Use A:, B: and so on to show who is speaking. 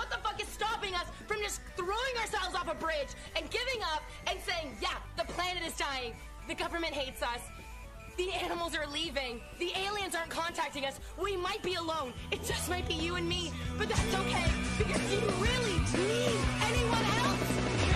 A: what the fuck is stopping us from just throwing ourselves off a bridge and giving up and saying, yeah, the planet is dying, the government hates us, the animals are leaving, the aliens aren't contacting us, we might be alone, it just might be you and me, but that's okay, because do you really need anyone else?